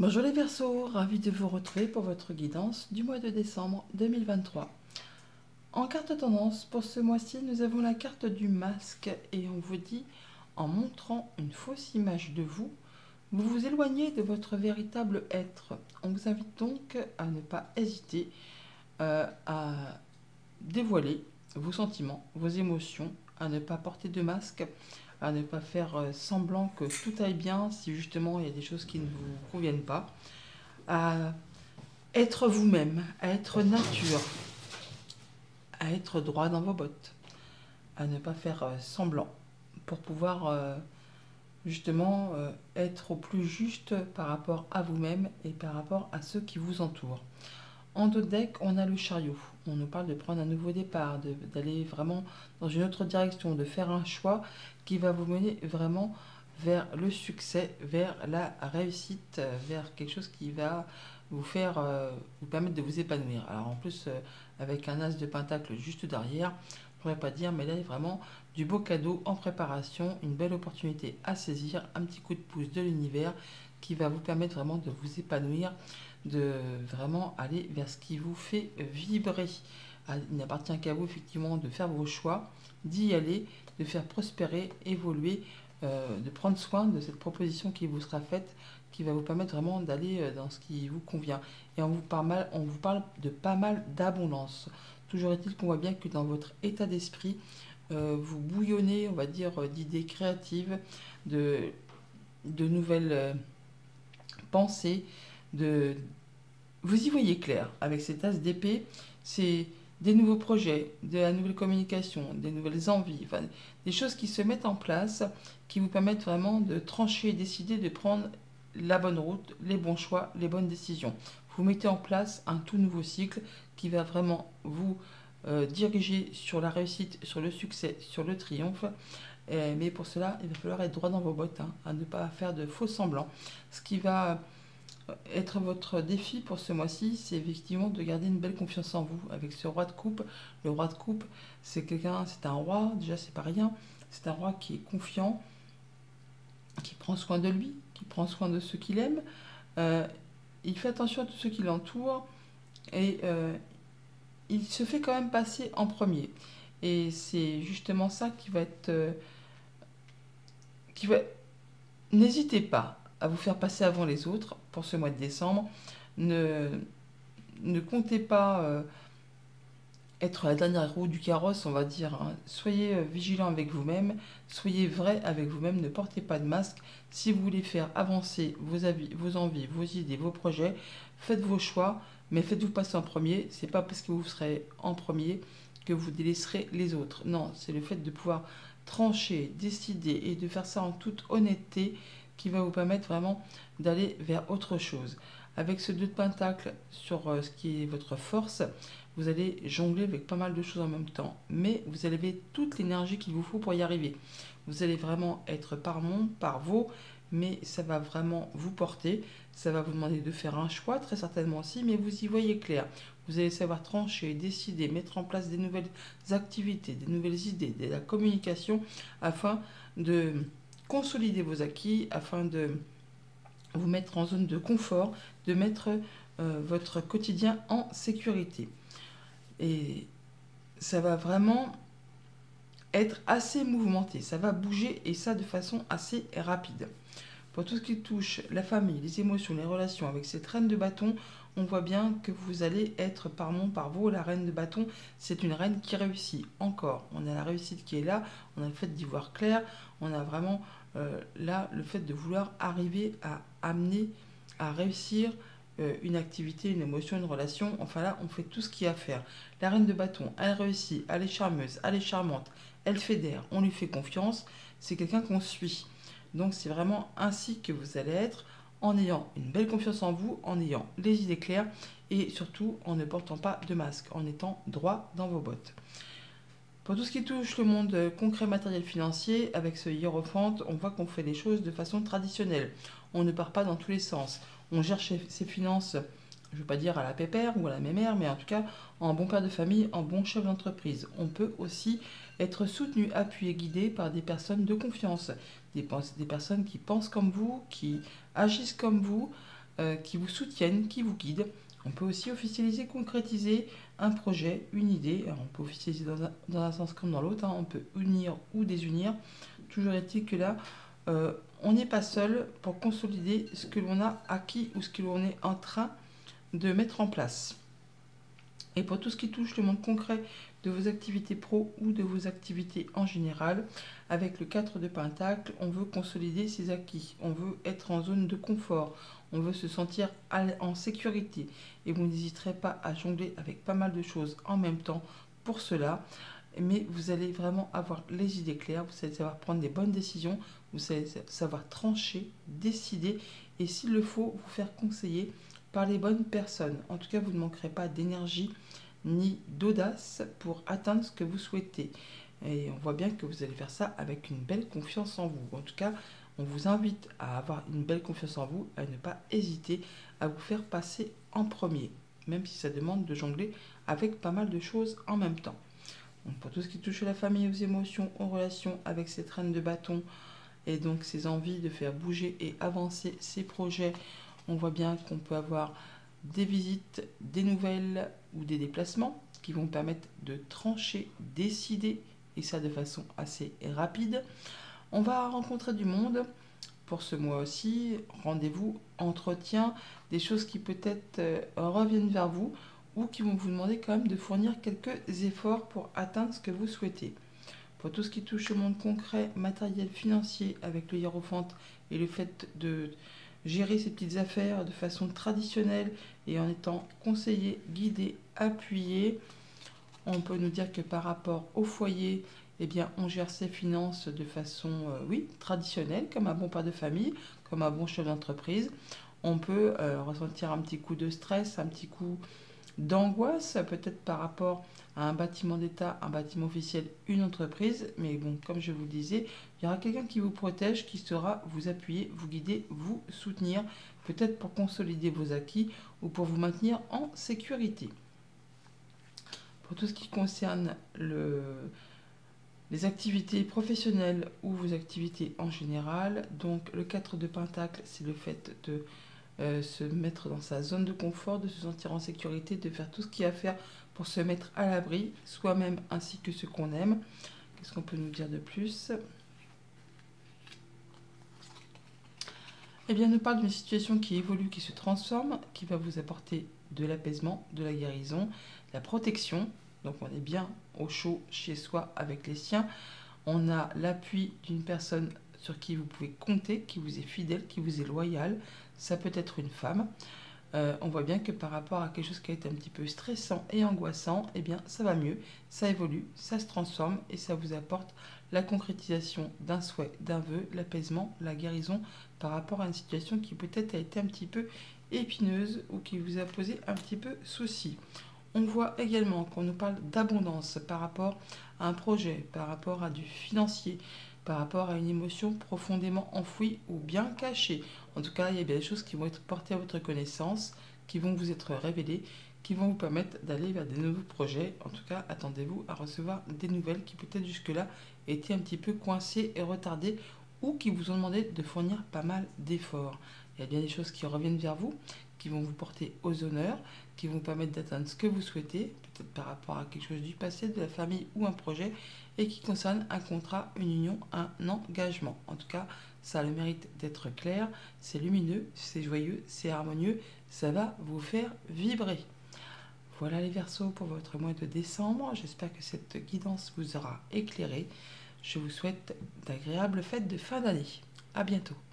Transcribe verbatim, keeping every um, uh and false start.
Bonjour les Verseaux, ravi de vous retrouver pour votre guidance du mois de décembre deux mille vingt-trois. En carte tendance, pour ce mois-ci, nous avons la carte du masque et on vous dit, en montrant une fausse image de vous, vous vous éloignez de votre véritable être. On vous invite donc à ne pas hésiter euh, à dévoiler vos sentiments, vos émotions, à ne pas porter de masque, à ne pas faire euh, semblant que tout aille bien si justement il y a des choses qui ne vous conviennent pas, à être vous-même, à être nature, à être droit dans vos bottes, à ne pas faire euh, semblant pour pouvoir euh, justement euh, être au plus juste par rapport à vous-même et par rapport à ceux qui vous entourent. En dos de deck, on a le chariot. On nous parle de prendre un nouveau départ, d'aller vraiment dans une autre direction, de faire un choix qui va vous mener vraiment vers le succès, vers la réussite, vers quelque chose qui va vous faire, euh, vous permettre de vous épanouir. Alors en plus, euh, avec un as de pentacle juste derrière, je ne pourrais pas dire, mais là, il y a vraiment du beau cadeau en préparation, une belle opportunité à saisir, un petit coup de pouce de l'univers qui va vous permettre vraiment de vous épanouir, de vraiment aller vers ce qui vous fait vibrer. Il n'appartient qu'à vous effectivement de faire vos choix, d'y aller, de faire prospérer, évoluer, euh, de prendre soin de cette proposition qui vous sera faite, qui va vous permettre vraiment d'aller dans ce qui vous convient. Et on vous parle, mal, on vous parle de pas mal d'abondance. Toujours est-il qu'on voit bien que dans votre état d'esprit, euh, vous bouillonnez, on va dire, d'idées créatives, de, de nouvelles euh, pensées, de, vous y voyez clair avec cet as d'épée. C'est des nouveaux projets, de la nouvelle communication, des nouvelles envies, enfin, des choses qui se mettent en place, qui vous permettent vraiment de trancher et décider de prendre la bonne route, les bons choix, les bonnes décisions. Vous mettez en place un tout nouveau cycle qui va vraiment vous euh, diriger sur la réussite, sur le succès, sur le triomphe. Et, mais pour cela, il va falloir être droit dans vos bottes, hein, à ne pas faire de faux semblants. Ce qui va être votre défi pour ce mois-ci, c'est effectivement de garder une belle confiance en vous. Avec ce roi de coupe, le roi de coupe, c'est quelqu'un, c'est un roi, déjà c'est pas rien, c'est un roi qui est confiant, qui prend soin de lui, qui prend soin de ceux qu'il aime, euh, il fait attention à tous ceux qui l'entourent, et euh, il se fait quand même passer en premier. Et c'est justement ça qui va être... Euh, qui va... N'hésitez pas à vous faire passer avant les autres pour ce mois de décembre. Ne, ne comptez pas euh, être la dernière roue du carrosse, on va dire. Hein. Soyez euh, vigilant avec vous-même, soyez vrai avec vous-même, ne portez pas de masque. Si vous voulez faire avancer vos, avis, vos envies, vos idées, vos projets, faites vos choix, mais faites-vous passer en premier. C'est pas parce que vous serez en premier que vous délaisserez les autres. Non, c'est le fait de pouvoir trancher, décider et de faire ça en toute honnêteté qui va vous permettre vraiment d'aller vers autre chose. Avec ce deux de pentacle sur euh, ce qui est votre force, vous allez jongler avec pas mal de choses en même temps, mais vous allez avoir toute l'énergie qu'il vous faut pour y arriver. Vous allez vraiment être par mon, par vos, mais ça va vraiment vous porter, ça va vous demander de faire un choix, très certainement aussi, mais vous y voyez clair. Vous allez savoir trancher, décider, mettre en place des nouvelles activités, des nouvelles idées, de la communication, afin de consolider vos acquis, afin de vous mettre en zone de confort, de mettre euh, votre quotidien en sécurité. Et ça va vraiment être assez mouvementé, ça va bouger et ça de façon assez rapide. Pour tout ce qui touche la famille, les émotions, les relations, avec cette reine de bâton, on voit bien que vous allez être par mon, par vous, la reine de bâton, c'est une reine qui réussit. Encore, on a la réussite qui est là, on a le fait d'y voir clair, on a vraiment euh, là le fait de vouloir arriver à amener, à réussir euh, une activité, une émotion, une relation. Enfin là, on fait tout ce qu'il y a à faire. La reine de bâton, elle réussit, elle est charmeuse, elle est charmante, elle fédère, on lui fait confiance, c'est quelqu'un qu'on suit. Donc c'est vraiment ainsi que vous allez être, en ayant une belle confiance en vous, en ayant les idées claires et surtout en ne portant pas de masque, en étant droit dans vos bottes. Pour tout ce qui touche le monde concret, matériel, financier, avec ce hiérophante, on voit qu'on fait les choses de façon traditionnelle. On ne part pas dans tous les sens. On gère ses finances, je ne veux pas dire à la pépère ou à la mémère, mais en tout cas en bon père de famille, en bon chef d'entreprise. On peut aussi être soutenu, appuyé, guidé par des personnes de confiance, des, des personnes qui pensent comme vous, qui agissent comme vous, euh, qui vous soutiennent, qui vous guident. On peut aussi officialiser, concrétiser un projet, une idée. Alors, on peut officialiser dans un, dans un sens comme dans l'autre, hein. On peut unir ou désunir. Toujours est-il que là, euh, on n'est pas seul pour consolider ce que l'on a acquis ou ce que l'on est en train de mettre en place. Et pour tout ce qui touche le monde concret de vos activités pro ou de vos activités en général, avec le quatre de Pentacle, on veut consolider ses acquis, on veut être en zone de confort, on veut se sentir en sécurité. Et vous n'hésiterez pas à jongler avec pas mal de choses en même temps pour cela. Mais vous allez vraiment avoir les idées claires, vous allez savoir prendre des bonnes décisions, vous allez savoir trancher, décider et s'il le faut, vous faire conseiller par les bonnes personnes. En tout cas, vous ne manquerez pas d'énergie ni d'audace pour atteindre ce que vous souhaitez. Et on voit bien que vous allez faire ça avec une belle confiance en vous. En tout cas, on vous invite à avoir une belle confiance en vous, à ne pas hésiter à vous faire passer en premier, même si ça demande de jongler avec pas mal de choses en même temps. Donc pour tout ce qui touche à la famille, aux émotions, aux relations avec cette reine de bâton et donc ces envies de faire bouger et avancer ces projets, on voit bien qu'on peut avoir des visites, des nouvelles ou des déplacements qui vont permettre de trancher, décider, et ça de façon assez rapide. On va rencontrer du monde pour ce mois aussi. Rendez-vous, entretien, des choses qui peut-être euh, reviennent vers vous ou qui vont vous demander quand même de fournir quelques efforts pour atteindre ce que vous souhaitez. Pour tout ce qui touche au monde concret, matériel, financier, avec le hiérophante et le fait de gérer ses petites affaires de façon traditionnelle et en étant conseillé, guidé, appuyé, on peut nous dire que par rapport au foyer, eh bien, on gère ses finances de façon, euh, oui, traditionnelle, comme un bon père de famille, comme un bon chef d'entreprise. On peut euh, ressentir un petit coup de stress, un petit coup d'angoisse, peut-être par rapport à un bâtiment d'État, un bâtiment officiel, une entreprise. Mais bon, comme je vous le disais, il y aura quelqu'un qui vous protège, qui saura vous appuyer, vous guider, vous soutenir, peut-être pour consolider vos acquis ou pour vous maintenir en sécurité. Pour tout ce qui concerne le, les activités professionnelles ou vos activités en général, donc le quatre de Pentacle, c'est le fait de euh, se mettre dans sa zone de confort, de se sentir en sécurité, de faire tout ce qu'il y a à faire pour se mettre à l'abri, soi-même ainsi que ceux qu'on aime. Qu'est-ce qu'on peut nous dire de plus ? Eh bien, nous parle d'une situation qui évolue, qui se transforme, qui va vous apporter de l'apaisement, de la guérison, de la protection. Donc, on est bien au chaud chez soi avec les siens. On a l'appui d'une personne sur qui vous pouvez compter, qui vous est fidèle, qui vous est loyale. Ça peut être une femme. Euh, on voit bien que par rapport à quelque chose qui a été un petit peu stressant et angoissant, eh bien, ça va mieux, ça évolue, ça se transforme et ça vous apporte la concrétisation d'un souhait, d'un vœu, l'apaisement, la guérison par rapport à une situation qui peut-être a été un petit peu épineuse ou qui vous a posé un petit peu souci. On voit également qu'on nous parle d'abondance par rapport à un projet, par rapport à du financier, par rapport à une émotion profondément enfouie ou bien cachée. En tout cas, il y a bien des choses qui vont être portées à votre connaissance, qui vont vous être révélées, qui vont vous permettre d'aller vers des nouveaux projets. En tout cas, attendez-vous à recevoir des nouvelles qui peut-être jusque-là étaient un petit peu coincées et retardées ou qui vous ont demandé de fournir pas mal d'efforts. Il y a bien des choses qui reviennent vers vous, qui vont vous porter aux honneurs, qui vont vous permettre d'atteindre ce que vous souhaitez, peut-être par rapport à quelque chose du passé, de la famille ou un projet, et qui concerne un contrat, une union, un engagement. En tout cas, ça a le mérite d'être clair, c'est lumineux, c'est joyeux, c'est harmonieux, ça va vous faire vibrer. Voilà les Verseaux pour votre mois de décembre. J'espère que cette guidance vous aura éclairé. Je vous souhaite d'agréables fêtes de fin d'année. À bientôt.